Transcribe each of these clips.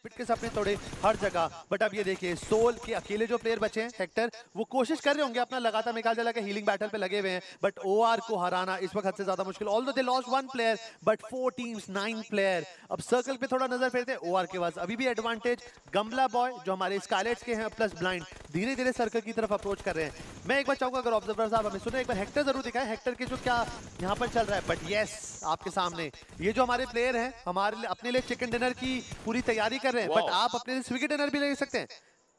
के सपने तोड़े हर जगह। बट अब ये देखिए सोल के अकेले जो प्लेयर बचे हैं हेक्टर, वो कोशिश कर रहे होंगे अपना लगातार मिकाल जला के हीलिंग बैटल पे लगे हुए हैं, बट ओआर को हराना इस वक्त हद से ज्यादा मुश्किल। Although they lost 1 player but 4 teams 9 player. अब सर्कल पे थोड़ा नजर फेरते हैं, ओआर के पास अभी भी एडवांटेज। गमला बॉय जो हमारे स्काइलेट्स के हैं प्लस ब्लाइंड धीरे धीरे सर्कल की तरफ अप्रोच कर रहे हैं। मैं एक बार चाहूंगा अगर ऑब्जर्वर साहब हमें सुने, एक बार हेक्टर जरूर दिखाएं हेक्टर के जो क्या यहाँ पर चल रहा है। बट यस आपके सामने ये जो हमारे प्लेयर हैं हमारे अपने लिए चिकन डिनर की पूरी तैयारी कर रहे हैं, बट आप अपने लिए स्विगी डिनर भी ले सकते हैं।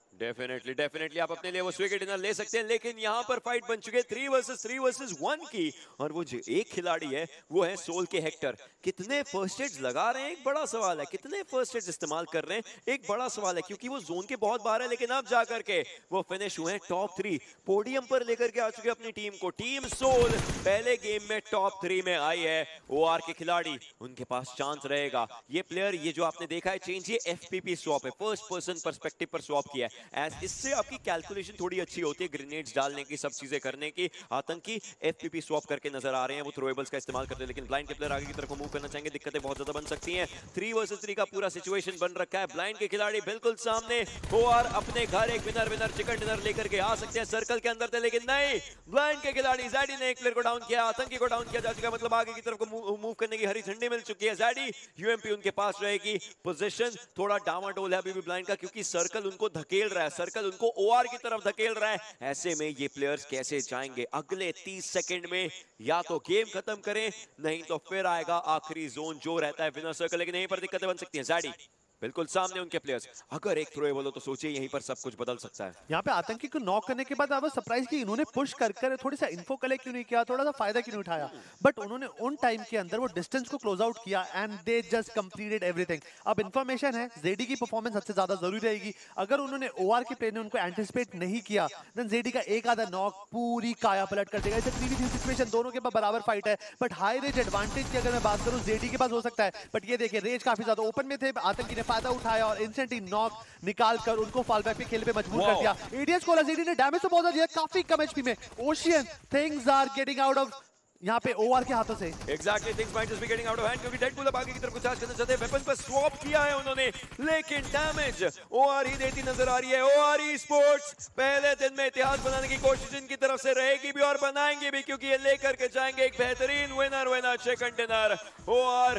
डेफिनेटली आप अपने लिए वो स्विगी डिनर ले सकते हैं, लेकिन यहाँ पर फाइट बन चुके 3 वर्सेस 1 की। और वो जो एक खिलाड़ी है वो है सोल के हेक्टर। कितने फर्स्ट एड्स लगा रहे हैं एक बड़ा सवाल है, कितने फर्स्ट एड्स इस्तेमाल कर रहे हैं एक बड़ा सवाल है, क्योंकि वो जोन के बहुत बाहर है। लेकिन अब जाकर के वो फिनिश हुए हैं टॉप 3, पोडियम पर लेकर के आ चुके अपनी टीम को। टीम सोल पहले गेम में टॉप 3 में आई है। ओआर के खिलाड़ी उनके पास चांस रहेगा। ये प्लेयर ये जो आपने देखा है चेंज, ये एफपीपी स्वॉप है, फर्स्ट पर्सन पर्सपेक्टिव पर स्वॉप किया है। इससे आपकी कैलकुलेशन थोड़ी अच्छी होती है, ग्रेनेड्स डालने की, सब चीजें करने की। आतंकी एफपीपी स्वॉप करके नजर आ रहे हैं, वो थ्रोएबल्स का इस्तेमाल करते हैं। लेकिन ब्लाइंड के प्लेयर आगे की तरफ मूव करना चाहेंगे, दिक्कतें बहुत ज्यादा बन सकती हैं। 3 वर्सेस 3 का पूरा सिचुएशन बन रखा है। ब्लाइंड के खिलाड़ी बिल्कुल सामने, ओआर अपने घर एक विनर चिकन डिनर लेकर के आ सकते हैं सर्कल के अंदर थे, लेकिन नहीं, ब्लाइंड के खिलाड़ी ज़ैडी ने एक प्लेयर को डाउन किया, आतंकी को डाउन किया जा चुका है। मतलब आगे की तरफ को मूव करने की हरी झंडी मिल चुकी है। ज़ैडी यूएमपी उनके पास रहेगी। पोजीशन थोड़ा डामाडोल है अभी भी ब्लाइंड का, क्योंकि सर्कल उनको धकेल रहा है, सर्कल उनको ओआर की तरफ धकेल रहा है। ऐसे में ये प्लेयर्स कैसे जाएंगे अगले 30 सेकंड में? या तो गेम खत्म करें, नहीं तो फिर आएगा आखिरी जोन जो रहता है विनर सर्कल। लेकिन यहीं पर दिक्कतें बन सकती हैं। ज़ैडी बिल्कुल सामने उनके प्लेयर्स, अगर एक थ्रोएबल हो तो सोचिए यहीं पर सब कुछ बदल सकता है। यहाँ पे आतंकी को नॉक करने के बाद आप सरप्राइज की इन्होंने पुश कर थोड़ी सा इन्फो कलेक्ट क्यों नहीं किया, थोड़ा सा फायदा क्यों नहीं उठाया। बट उन्होंने उन टाइम के अंदर वो डिस्टेंस को क्लोज आउट किया and they just completed everything. अब इन्फॉर्मेशन है जेडी की परफॉर्मेंस सबसे ज्यादा जरूरी रहेगी। अगर उन्होंने ओआर के प्लेयर ने उनको एंटिसिपेट नहीं किया, देन जेडी का एक आधा नॉक पूरी काया पलट कर देगा। इसे 3v3 सिचुएशन, दोनों के पास बराबर फाइट है, बट हाई रेंज एडवांटेज की अगर मैं बात करूं जेडी के पास हो सकता है। बट ये देखिए रेंज काफी ज्यादा ओपन में थे, आतंकी ने फायदा उठाया और इंस्टेंटली नॉक निकाल कर उनको फॉल बैक पे खेलने पे मजबूर कर दिया। एडीएस को जेडी ने डैमेज तो बहुत दिया, काफी कम एचपी में। Ocean things are getting out of यहाँ पे ओआर के हाथों से। Exactly, things might just be getting out of hand, क्योंकि डेडपूल अब आगे की तरफ कुछ चार्ज करना चाहते हैं। वेपन पर स्वैप किया है उन्होंने, लेकिन डैमेज ओआर ही देती नजर आ रही है। ओआर स्पोर्ट्स पहले दिन में इतिहास बनाने की कोशिश इनकी तरफ से रहेगी भी और बनाएंगे भी, क्योंकि ये लेकर के जाएंगे एक बेहतरीन विनर चिकन डिनर। ओआर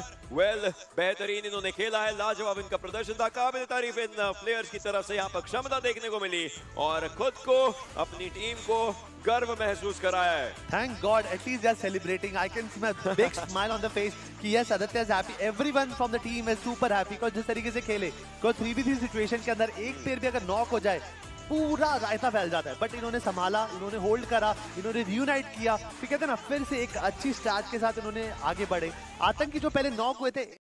बेहतरीन इन्होंने खेला है, लाजवाब इनका प्रदर्शन था, काबिल तारीफ इन प्लेयर्स की तरफ से यहाँ पर क्षमता देखने को मिली और खुद को अपनी टीम को गर्व महसूस कराया है। Thank God, at least they are celebrating. I can see a big smile on the face कि yes, Aditya is happy. Everyone from the team is super happy because जिस तरीके से खेले, because 3v3 situation के अंदर एक player भी अगर नॉक हो जाए पूरा रायता फैल जाता है। बट इन्होंने संभाला, इन्होंने होल्ड करा, इन्होंने रियूनाइट किया, फिर कहते हैं ना फिर से एक अच्छी स्टार्ट के साथ इन्होंने आगे बढ़े। आतंकी जो पहले नॉक हुए थे